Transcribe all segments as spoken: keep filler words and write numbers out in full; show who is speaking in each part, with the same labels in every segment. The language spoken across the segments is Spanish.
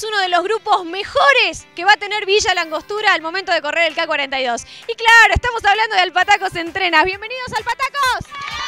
Speaker 1: es uno de los grupos mejores que va a tener Villa La Angostura al momento de correr el K cuarenta y dos. Y claro, estamos hablando de Alpatacos Entrenas. ¡Bienvenidos, Alpatacos!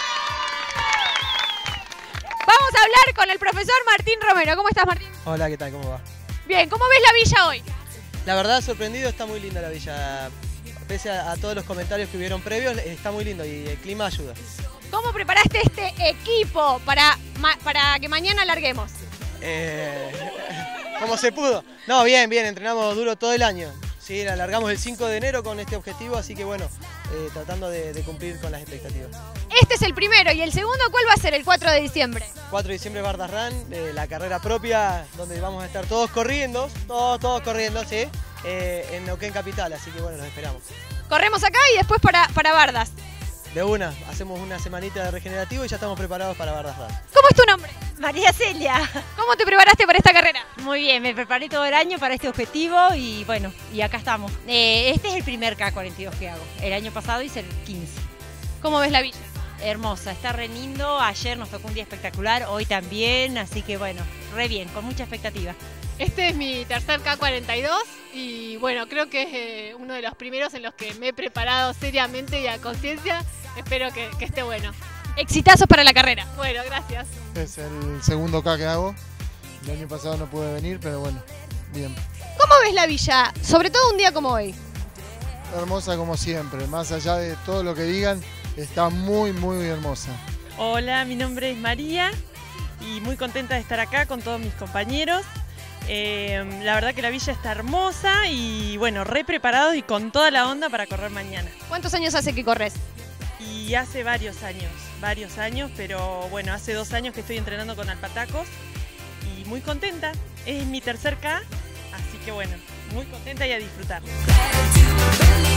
Speaker 1: Vamos a hablar con el profesor Martín Romero. ¿Cómo estás, Martín?
Speaker 2: Hola, ¿qué tal? ¿Cómo va?
Speaker 1: Bien, ¿cómo ves la villa hoy?
Speaker 2: La verdad, sorprendido, está muy linda la villa. Pese a, a todos los comentarios que hubieron previos, está muy lindo y el clima ayuda.
Speaker 1: ¿Cómo preparaste este equipo para, para que mañana larguemos?
Speaker 2: Eh, ¿Cómo se pudo? No, bien, bien, entrenamos duro todo el año. Sí, la largamos el cinco de enero con este objetivo, así que bueno, eh, tratando de, de cumplir con las expectativas.
Speaker 1: Este es el primero, ¿y el segundo cuál va a ser? El cuatro de diciembre.
Speaker 2: cuatro de diciembre Bardas Run, eh, la carrera propia, donde vamos a estar todos corriendo, todos, todos corriendo, sí, eh, en Neuquén Capital, así que bueno, los esperamos.
Speaker 1: Corremos acá y después para, para Bardas.
Speaker 2: De una, hacemos una semanita de regenerativo y ya estamos preparados para Bardas Run.
Speaker 1: ¿Cómo es tu nombre?
Speaker 3: María Celia.
Speaker 1: ¿Cómo te preparaste para esta carrera?
Speaker 3: Muy bien, me preparé todo el año para este objetivo y bueno, y acá estamos. Eh, este es el primer K cuarenta y dos que hago. El año pasado hice el quince.
Speaker 1: ¿Cómo ves la villa?
Speaker 3: Hermosa, está re lindo. Ayer nos tocó un día espectacular, hoy también, así que bueno, re bien, con mucha expectativa.
Speaker 4: Este es mi tercer K cuarenta y dos y bueno, creo que es eh, uno de los primeros en los que me he preparado seriamente y a conciencia. Espero que, que esté bueno.
Speaker 1: Exitazos para la carrera.
Speaker 4: Bueno, gracias.
Speaker 5: Es el segundo K que hago. El año pasado no pude venir, pero bueno, bien.
Speaker 1: ¿Cómo ves la villa? Sobre todo un día como hoy.
Speaker 5: Hermosa como siempre, más allá de todo lo que digan, está muy, muy hermosa.
Speaker 6: Hola, mi nombre es María y muy contenta de estar acá con todos mis compañeros. Eh, la verdad que la villa está hermosa y bueno, re preparados y con toda la onda para correr mañana.
Speaker 1: ¿Cuántos años hace que corres?
Speaker 6: Y hace varios años, varios años, pero bueno, hace dos años que estoy entrenando con Alpatacos y muy contenta. Es mi tercer K, así que bueno, muy contenta y a disfrutar.